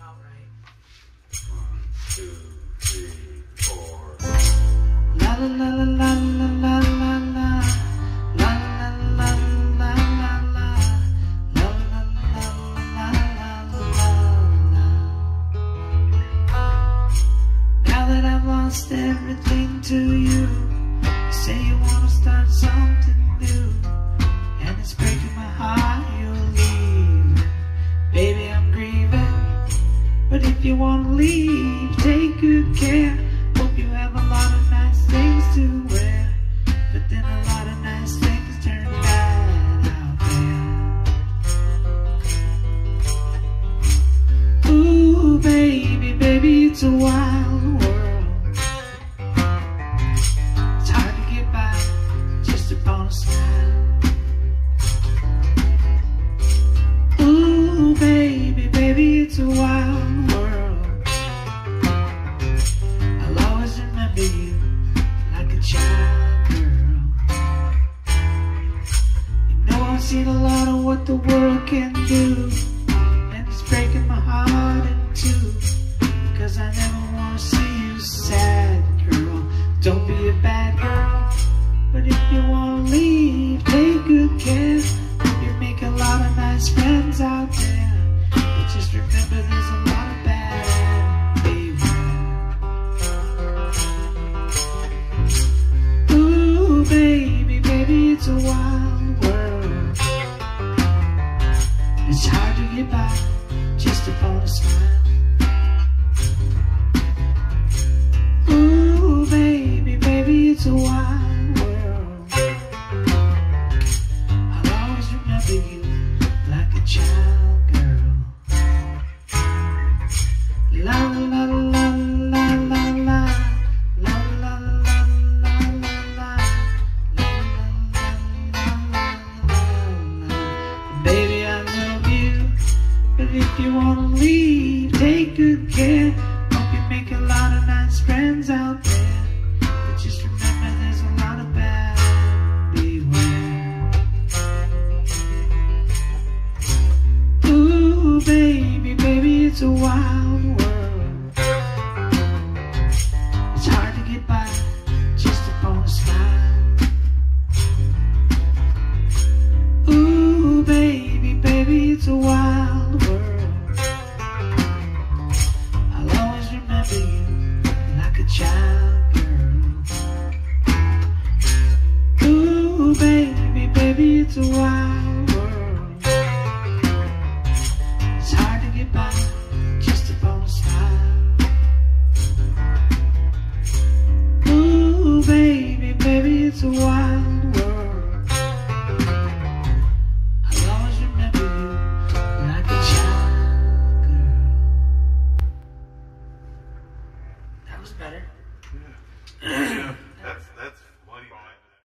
out right. 1, 2, 3, 4. La la la la la la la la la. La la la la la la. La la la la la la. Now that I've lost everything to you, you say you wanna start something new, and it's breaking my heart you're leaving. Baby, I'm grieving, but if you wanna leave, take good care. Hope you have a lot of nice things to wear, but then a lot of nice things turn bad out there. Ooh, baby, baby, it's a wild world. It's hard to get by just upon a smile. Ooh, baby, baby, it's a wild world. I'll always remember you like a child girl. You know I've seen a lot of what the world can do, and it's breaking my heart in two, 'cause I never wanna see you sad, girl. Don't be a bad girl, but if you wanna leave, take good care. Hope you make a lot of nice friends out there, but just remember there's a lot of bad, baby. Ooh, baby, baby, it's a wild world. It's hard to get by just upon a smile. Ooh, baby, baby, it's a wild world. I'll always remember you like a child girl. La la la la la la la. La la la la la la. La la la la la. Baby, I love you, but if you wanna leave, take good care. Hope you make a lot of nice friends out there, but just remember there's a lot of bad, beware. Ooh, baby, baby, it's a wild world. It's hard to get by just upon a smile. Ooh, baby, baby, it's a wild world. I'll always remember you like a child girl. Ooh, baby, baby, it's a wild world. It's hard to get by just upon a smile. Ooh, baby, baby, it's a wild world. I'll always remember you like a child girl. That was better. Yeah. That's